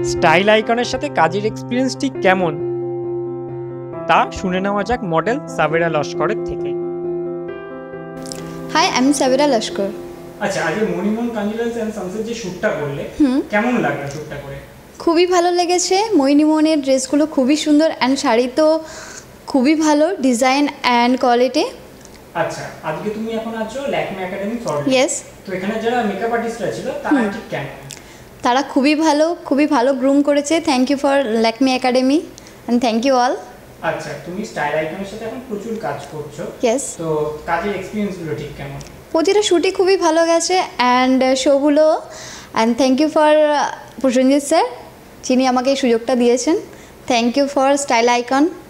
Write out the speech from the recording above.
Style আইকনের সাথে কাজের এক্সপিরিয়েন্স ঠিক কেমন তা শুনে নেওয়া যাক মডেল সাবেরা লস্করের থেকে। হাই, আমি সাবেরা লস্কর। আচ্ছা, আজকে মণিমোহন কাঞ্জিলালস এন্ড সানসের যে শ্যুটটা করলে কেমন লাগলো শ্যুটটা করে? খুবই ভালো লেগেছে। মোহিনীমোহনের ড্রেসগুলো খুবই সুন্দর অ্যান্ড শাড়ি তো খুবই ভালো ডিজাইন অ্যান্ড কোয়ালিটি। আচ্ছা, আজকে তুমি এখন আছো ল্যাকমে একাডেমি ফর। ইয়েস। তো এখানে যারা মেকআপ আর্টিস্টরা ছিল তারা ঠিক কেমন? তারা খুবই ভালো গ্রুম করেছে। Thank you for Lakme academy and thank you all. আচ্ছা, তুমি স্টাইল আইকনের সাথে এখন প্রচুর কাজ করছো। ইয়েস। তো কাজের এক্সপিরিয়েন্সগুলো ঠিক কেমন? প্রতিটা শ্যুটই খুবই ভালো গেছে অ্যান্ড শোগুলো and thank you for Prosenjit sir, যিনি আমাকে এই সুযোগটা দিয়েছেন। Thank you for style icon.